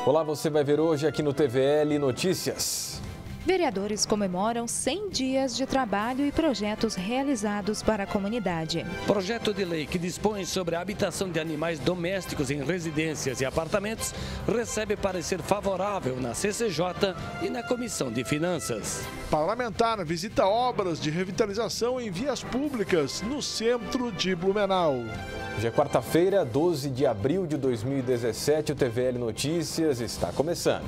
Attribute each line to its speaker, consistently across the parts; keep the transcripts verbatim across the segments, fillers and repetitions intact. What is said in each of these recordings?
Speaker 1: Olá, você vai ver hoje aqui no T V L Notícias.
Speaker 2: Vereadores comemoram cem dias de trabalho e projetos realizados para a comunidade.
Speaker 3: Projeto de lei que dispõe sobre a habitação de animais domésticos em residências e apartamentos recebe parecer favorável na C C J e na Comissão de Finanças.
Speaker 4: Parlamentar visita obras de revitalização em vias públicas no centro de Blumenau.
Speaker 1: Hoje é quarta-feira, doze de abril de dois mil e dezessete, o T V L Notícias está começando.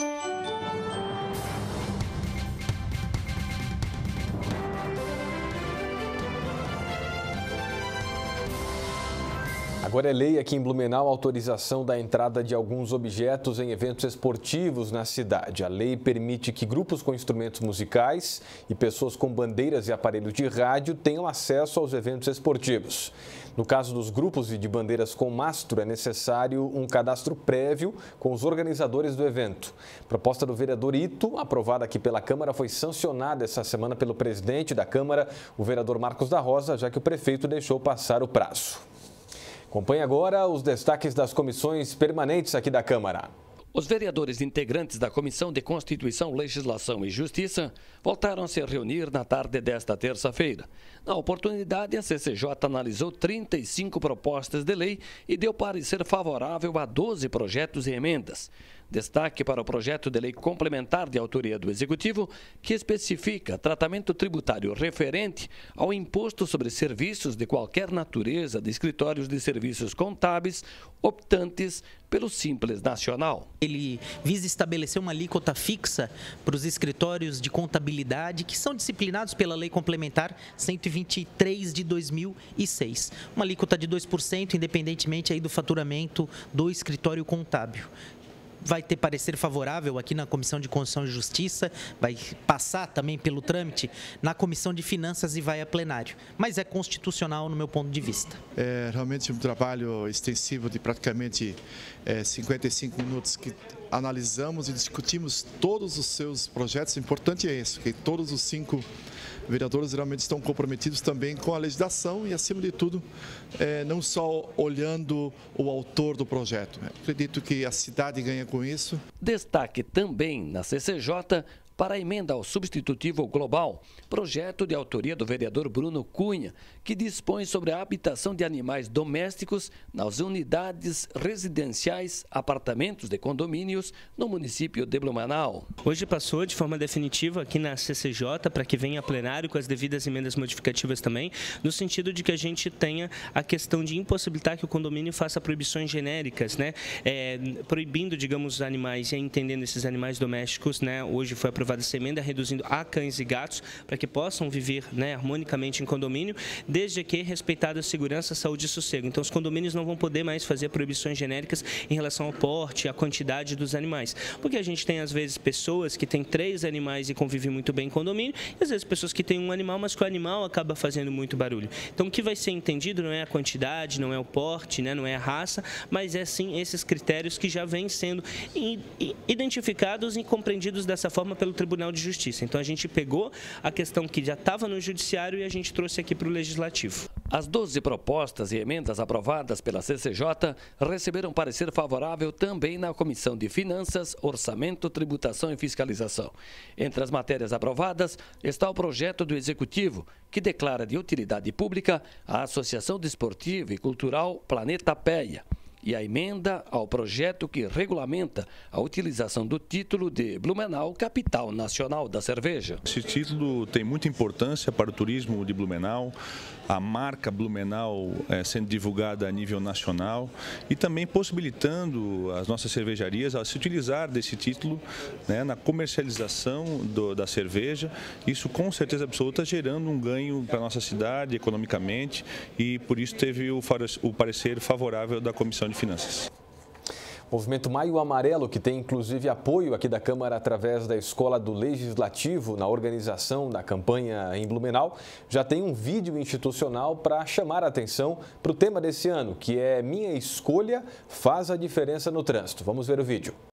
Speaker 1: Agora é lei aqui em Blumenau a autorização da entrada de alguns objetos em eventos esportivos na cidade. A lei permite que grupos com instrumentos musicais e pessoas com bandeiras e aparelhos de rádio tenham acesso aos eventos esportivos. No caso dos grupos e de bandeiras com mastro, é necessário um cadastro prévio com os organizadores do evento. A proposta do vereador Ito, aprovada aqui pela Câmara, foi sancionada essa semana pelo presidente da Câmara, o vereador Marcos da Rosa, já que o prefeito deixou passar o prazo. Acompanhe agora os destaques das comissões permanentes aqui da Câmara.
Speaker 3: Os vereadores integrantes da Comissão de Constituição, Legislação e Justiça voltaram a se reunir na tarde desta terça-feira. Na oportunidade, a C C J analisou trinta e cinco propostas de lei e deu parecer favorável a doze projetos e emendas. Destaque para o projeto de lei complementar de autoria do Executivo, que especifica tratamento tributário referente ao imposto sobre serviços de qualquer natureza de escritórios de serviços contábeis optantes pelo Simples Nacional.
Speaker 5: Ele visa estabelecer uma alíquota fixa para os escritórios de contabilidade que são disciplinados pela Lei Complementar cento e vinte e três de dois mil e seis. Uma alíquota de dois por cento, independentemente aí do faturamento do escritório contábil. Vai ter parecer favorável aqui na Comissão de Constituição e Justiça, vai passar também pelo trâmite na Comissão de Finanças e vai a plenário. Mas é constitucional no meu ponto de vista.
Speaker 4: É realmente um trabalho extensivo de praticamente é, cinquenta e cinco minutos que analisamos e discutimos todos os seus projetos. O importante é isso, que todos os cinco vereadores realmente estão comprometidos também com a legislação e, acima de tudo, é, não só olhando o autor do projeto. Acredito que a cidade ganha com isso.
Speaker 3: Destaque também na C C J para a emenda ao substitutivo global, projeto de autoria do vereador Bruno Cunha, que dispõe sobre a habitação de animais domésticos nas unidades residenciais, apartamentos de condomínios no município de Blumenau.
Speaker 6: Hoje passou de forma definitiva aqui na C C J para que venha a plenário com as devidas emendas modificativas também, no sentido de que a gente tenha a questão de impossibilitar que o condomínio faça proibições genéricas, né? É, proibindo, digamos, os animais e entendendo esses animais domésticos, né? Hoje foi aprovada essa emenda reduzindo a cães e gatos para que possam viver, né, harmonicamente em condomínio, desde que respeitada a segurança, saúde e sossego. Então, os condomínios não vão poder mais fazer proibições genéricas em relação ao porte, à quantidade dos animais. Porque a gente tem, às vezes, pessoas que têm três animais e convivem muito bem em condomínio, e às vezes pessoas que têm um animal, mas que o animal acaba fazendo muito barulho. Então, o que vai ser entendido não é a quantidade, não é o porte, né, não é a raça, mas é sim esses critérios que já vêm sendo identificados e compreendidos dessa forma pelo Tribunal de Justiça. Então, a gente pegou a questão que já estava no Judiciário e a gente trouxe aqui para o Legislativo.
Speaker 3: As doze propostas e emendas aprovadas pela C C J receberam parecer favorável também na Comissão de Finanças, Orçamento, Tributação e Fiscalização. Entre as matérias aprovadas está o projeto do Executivo, que declara de utilidade pública a Associação Desportiva e Cultural Planeta Péia, e a emenda ao projeto que regulamenta a utilização do título de Blumenau, capital nacional da cerveja.
Speaker 7: Esse título tem muita importância para o turismo de Blumenau, a marca Blumenau é, sendo divulgada a nível nacional e também possibilitando as nossas cervejarias a se utilizar desse título, né, na comercialização do, da cerveja. Isso com certeza absoluta gerando um ganho para a nossa cidade economicamente e por isso teve o, o parecer favorável da Comissão de Finanças.
Speaker 1: Movimento Maio Amarelo, que tem inclusive apoio aqui da Câmara através da Escola do Legislativo na organização da campanha em Blumenau, já tem um vídeo institucional para chamar a atenção para o tema desse ano, que é Minha Escolha Faz a Diferença no Trânsito. Vamos ver o vídeo.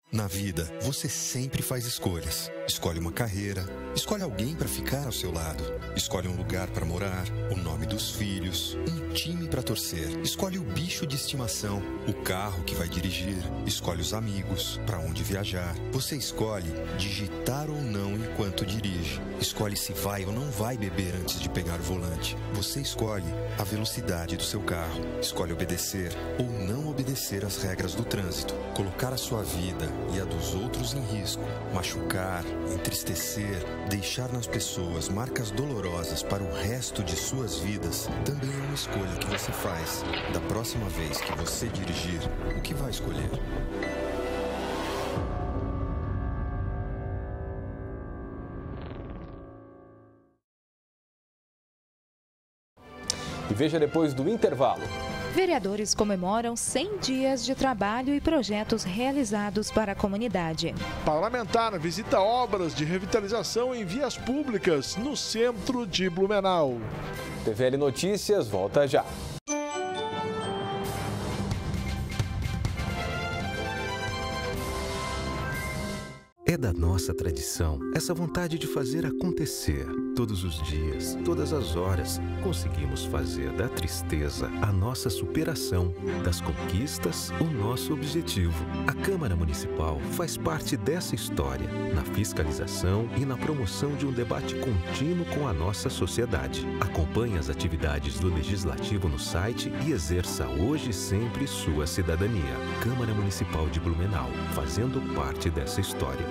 Speaker 8: Na vida, você sempre faz escolhas. Escolhe uma carreira, escolhe alguém para ficar ao seu lado, escolhe um lugar para morar, o nome dos filhos, um time para torcer, escolhe o bicho de estimação, o carro que vai dirigir, escolhe os amigos, para onde viajar. Você escolhe digitar ou não enquanto dirige, escolhe se vai ou não vai beber antes de pegar o volante. Você escolhe a velocidade do seu carro, escolhe obedecer ou não obedecer às regras do trânsito, colocar a sua vida e a dos outros em risco, machucar, entristecer, deixar nas pessoas marcas dolorosas para o resto de suas vidas, também é uma escolha que você faz. Da próxima vez que você dirigir, o que vai escolher?
Speaker 1: E veja depois do intervalo.
Speaker 2: Vereadores comemoram cem dias de trabalho e projetos realizados para a comunidade.
Speaker 9: Parlamentar visita obras de revitalização em vias públicas no centro de Blumenau.
Speaker 1: T V L Notícias volta já.
Speaker 10: É da nossa tradição essa vontade de fazer acontecer. Todos os dias, todas as horas, conseguimos fazer da tristeza a nossa superação, das conquistas o nosso objetivo. A Câmara Municipal faz parte dessa história, na fiscalização e na promoção de um debate contínuo com a nossa sociedade. Acompanhe as atividades do Legislativo no site e exerça hoje e sempre sua cidadania. Câmara Municipal de Blumenau, fazendo parte dessa história.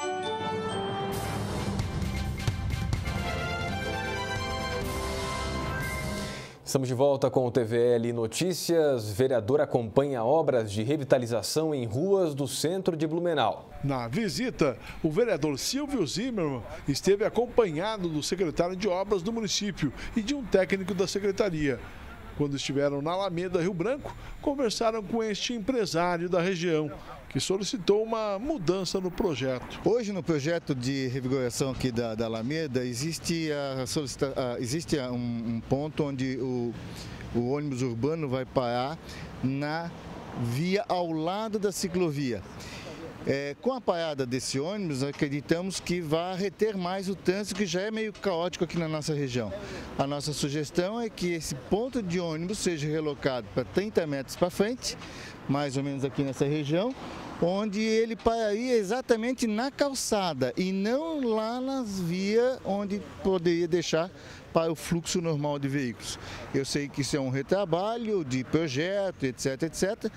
Speaker 1: Estamos de volta com o T V L Notícias. Vereador acompanha obras de revitalização em ruas do centro de Blumenau.
Speaker 9: Na visita, o vereador Silvio Zimmermann esteve acompanhado do secretário de obras do município e de um técnico da secretaria. Quando estiveram na Alameda Rio Branco, conversaram com este empresário da região, que solicitou uma mudança no projeto.
Speaker 11: Hoje, no projeto de revigoração aqui da, da Alameda, existe, a solicita, a, existe um, um ponto onde o, o ônibus urbano vai parar na via ao lado da ciclovia. É, com a parada desse ônibus, acreditamos que vai reter mais o trânsito, que já é meio caótico aqui na nossa região. A nossa sugestão é que esse ponto de ônibus seja relocado para trinta metros para frente, mais ou menos aqui nessa região, onde ele pararia exatamente na calçada e não lá nas vias onde poderia deixar para o fluxo normal de veículos. Eu sei que isso é um retrabalho de projeto, etc, etcétera,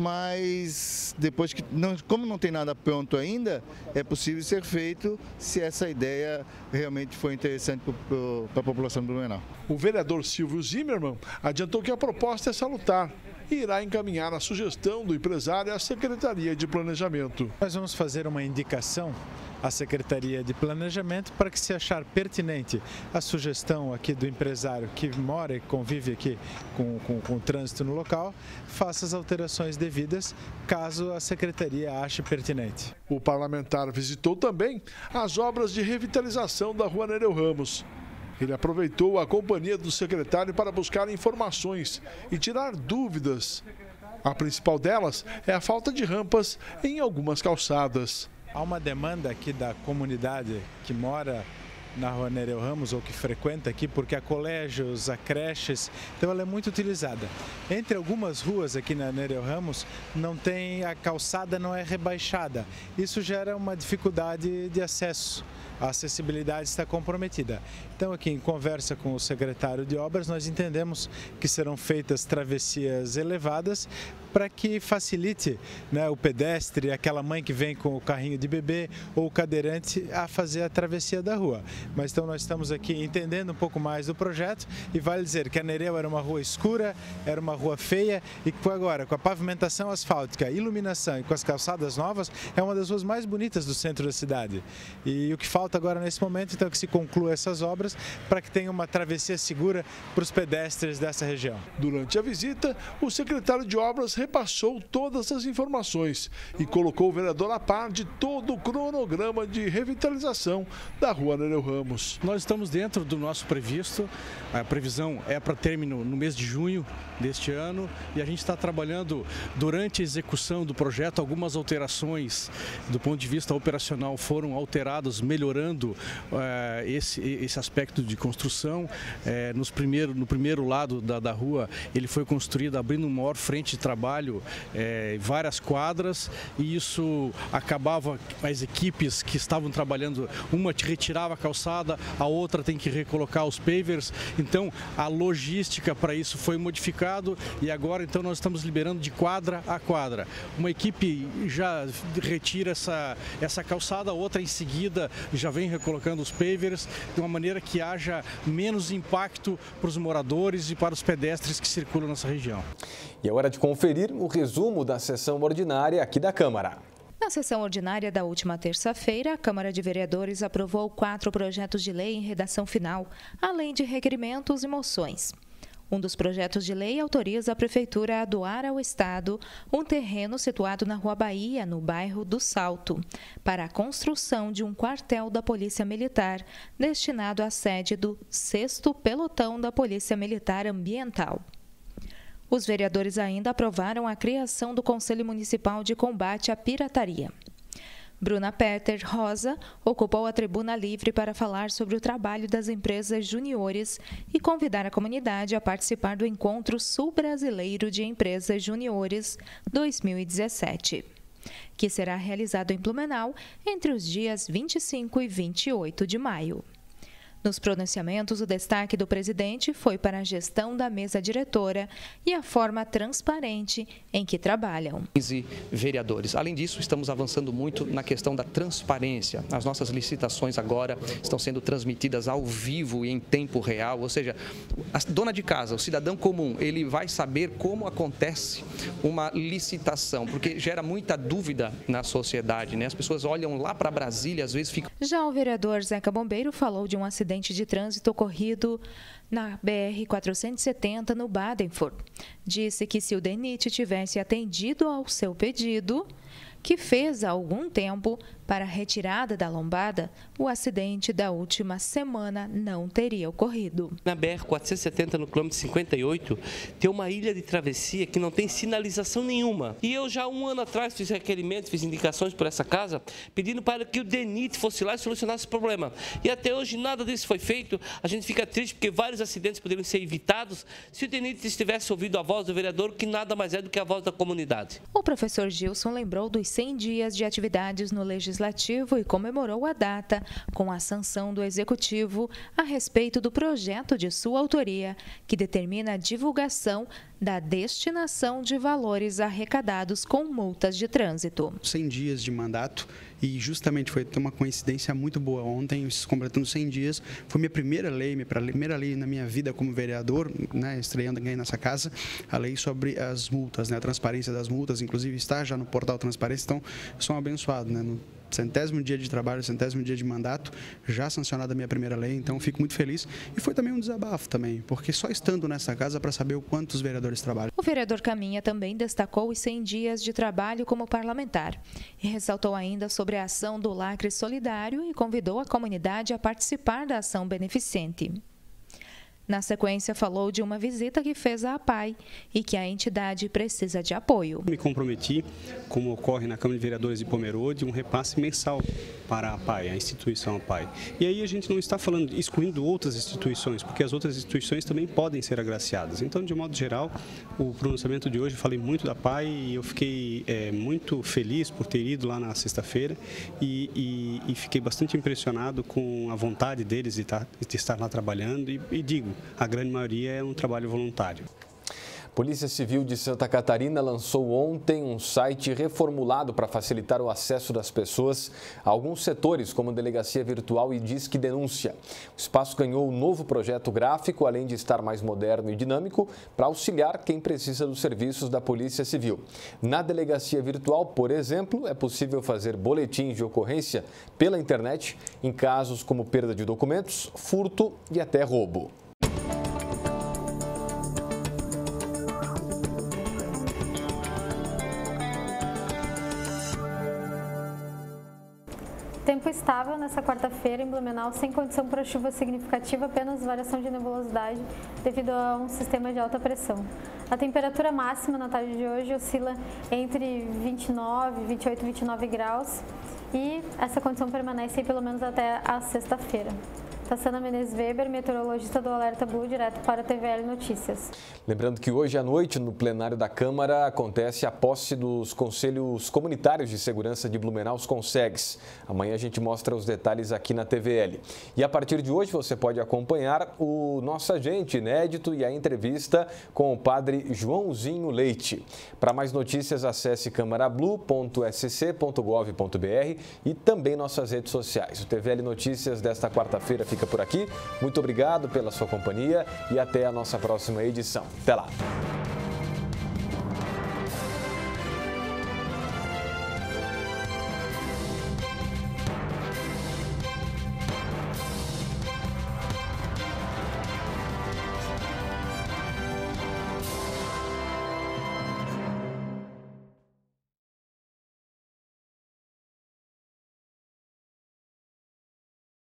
Speaker 11: mas depois que, não, como não tem nada pronto ainda, é possível ser feito se essa ideia realmente for interessante para a população do Blumenau.
Speaker 9: O vereador Silvio Zimmermann adiantou que a proposta é salutar e irá encaminhar a sugestão do empresário à Secretaria de Planejamento.
Speaker 12: Nós vamos fazer uma indicação à Secretaria de Planejamento para que, se achar pertinente a sugestão aqui do empresário que mora e convive aqui com, com, com o trânsito no local, faça as alterações devidas, caso a Secretaria ache pertinente.
Speaker 9: O parlamentar visitou também as obras de revitalização da Rua Nereu Ramos. Ele aproveitou a companhia do secretário para buscar informações e tirar dúvidas. A principal delas é a falta de rampas em algumas calçadas.
Speaker 12: Há uma demanda aqui da comunidade que mora na Rua Nereu Ramos ou que frequenta aqui, porque há colégios, há creches, então ela é muito utilizada. Entre algumas ruas aqui na Nereu Ramos, não tem, a calçada não é rebaixada. Isso gera uma dificuldade de acesso. A acessibilidade está comprometida. Então, aqui em conversa com o secretário de obras, nós entendemos que serão feitas travessias elevadas para que facilite, né, o pedestre, aquela mãe que vem com o carrinho de bebê ou o cadeirante a fazer a travessia da rua. Mas então nós estamos aqui entendendo um pouco mais do projeto e vale dizer que a Nereu era uma rua escura, era uma rua feia e que agora, com a pavimentação asfáltica, iluminação e com as calçadas novas, é uma das ruas mais bonitas do centro da cidade. E o que falta agora nesse momento, então, é que se conclua essas obras para que tenha uma travessia segura para os pedestres dessa região.
Speaker 9: Durante a visita, o secretário de obras repassou todas as informações e colocou o vereador a par de todo o cronograma de revitalização da Rua Nereu Ramos.
Speaker 13: Nós estamos dentro do nosso previsto, a previsão é para término no mês de junho deste ano e a gente está trabalhando durante a execução do projeto. Algumas alterações do ponto de vista operacional foram alteradas, melhorando eh, esse, esse aspecto de construção. Eh, nos primeiro, no primeiro lado da, da rua ele foi construído abrindo uma maior frente de trabalho, eh, várias quadras, e isso acabava as equipes que estavam trabalhando, uma retirava a calçada, a outra tem que recolocar os pavers, então a logística para isso foi modificado e agora então nós estamos liberando de quadra a quadra. Uma equipe já retira essa, essa calçada, a outra em seguida já vem recolocando os pavers, de uma maneira que haja menos impacto para os moradores e para os pedestres que circulam nessa região.
Speaker 1: E é hora de conferir o resumo da sessão ordinária aqui da Câmara.
Speaker 2: Na sessão ordinária da última terça-feira, a Câmara de Vereadores aprovou quatro projetos de lei em redação final, além de requerimentos e moções. Um dos projetos de lei autoriza a Prefeitura a doar ao Estado um terreno situado na Rua Bahia, no bairro do Salto, para a construção de um quartel da Polícia Militar, destinado à sede do sexto Pelotão da Polícia Militar Ambiental. Os vereadores ainda aprovaram a criação do Conselho Municipal de Combate à Pirataria. Bruna Peter Rosa ocupou a tribuna livre para falar sobre o trabalho das empresas juniores e convidar a comunidade a participar do Encontro Sul-Brasileiro de Empresas Juniores dois mil e dezessete, que será realizado em Blumenau entre os dias vinte e cinco e vinte e oito de maio. Nos pronunciamentos, o destaque do presidente foi para a gestão da mesa diretora e a forma transparente em que trabalham.
Speaker 14: quinze vereadores. Além disso, estamos avançando muito na questão da transparência. As nossas licitações agora estão sendo transmitidas ao vivo e em tempo real, ou seja, a dona de casa, o cidadão comum, ele vai saber como acontece uma licitação, porque gera muita dúvida na sociedade, né? As pessoas olham lá para Brasília, às vezes ficam...
Speaker 2: Já o vereador Zeca Bombeiro falou de um acidente de trânsito ocorrido na B R quatrocentos e setenta, no Badenford. Disse que se o DENIT tivesse atendido ao seu pedido, que fez há algum tempo para a retirada da lombada, o acidente da última semana não teria ocorrido.
Speaker 6: Na B R quatrocentos e setenta, no quilômetro cinquenta e oito, tem uma ilha de travessia que não tem sinalização nenhuma. E eu já um ano atrás fiz requerimentos, fiz indicações por essa casa, pedindo para que o DENIT fosse lá e solucionasse esse problema. E até hoje nada disso foi feito. A gente fica triste porque vários acidentes poderiam ser evitados se o DENIT estivesse ouvindo a voz do vereador, que nada mais é do que a voz da comunidade.
Speaker 2: O professor Gilson lembrou dos cem dias de atividades no Legislativo e comemorou a data com a sanção do Executivo a respeito do projeto de sua autoria, que determina a divulgação da destinação de valores arrecadados com multas de trânsito.
Speaker 15: cem dias de mandato e justamente foi uma coincidência muito boa. Ontem, completando cem dias, foi minha primeira lei, minha primeira lei na minha vida como vereador, né, estreando aqui nessa casa, a lei sobre as multas, né, a transparência das multas, inclusive está já no portal Transparência, então sou um abençoado, né, no centésimo dia de trabalho, centésimo dia de mandato, já sancionada a minha primeira lei, então fico muito feliz. E foi também um desabafo também, porque só estando nessa casa para saber o quanto os vereadores trabalham.
Speaker 2: O vereador Caminha também destacou os cem dias de trabalho como parlamentar e ressaltou ainda sobre a ação do Lacre Solidário e convidou a comunidade a participar da ação beneficente. Na sequência, falou de uma visita que fez à APAI e que a entidade precisa de apoio.
Speaker 16: Me comprometi, como ocorre na Câmara de Vereadores de Pomerode, um repasse mensal para a APAI, a instituição APAI. E aí a gente não está falando, excluindo outras instituições, porque as outras instituições também podem ser agraciadas. Então, de modo geral, o pronunciamento de hoje, falei muito da APAI e eu fiquei é, muito feliz por ter ido lá na sexta-feira e, e, e fiquei bastante impressionado com a vontade deles de, tá, de estar lá trabalhando e, e digo, a grande maioria é um trabalho voluntário.
Speaker 1: Polícia Civil de Santa Catarina lançou ontem um site reformulado para facilitar o acesso das pessoas a alguns setores, como Delegacia Virtual e Disque Denúncia. O espaço ganhou um novo projeto gráfico, além de estar mais moderno e dinâmico, para auxiliar quem precisa dos serviços da Polícia Civil. Na Delegacia Virtual, por exemplo, é possível fazer boletins de ocorrência pela internet em casos como perda de documentos, furto e até roubo.
Speaker 17: Tempo estável nessa quarta-feira em Blumenau, sem condição para chuva significativa, apenas variação de nebulosidade devido a um sistema de alta pressão. A temperatura máxima na tarde de hoje oscila entre vinte e nove, vinte e oito e vinte e nove graus e essa condição permanece aí pelo menos até a sexta-feira. Tassana Menezes Weber, meteorologista do Alerta Blue, direto para a T V L Notícias.
Speaker 1: Lembrando que hoje à noite, no plenário da Câmara, acontece a posse dos Conselhos Comunitários de Segurança de Blumenau, os CONSEGs. Amanhã a gente mostra os detalhes aqui na T V L. E a partir de hoje você pode acompanhar o nosso agente inédito e a entrevista com o padre Joãozinho Leite. Para mais notícias, acesse câmarablu ponto s c ponto gov ponto b r e também nossas redes sociais. O T V L Notícias desta quarta-feira fica por aqui. Muito obrigado pela sua companhia e até a nossa próxima edição. Até lá!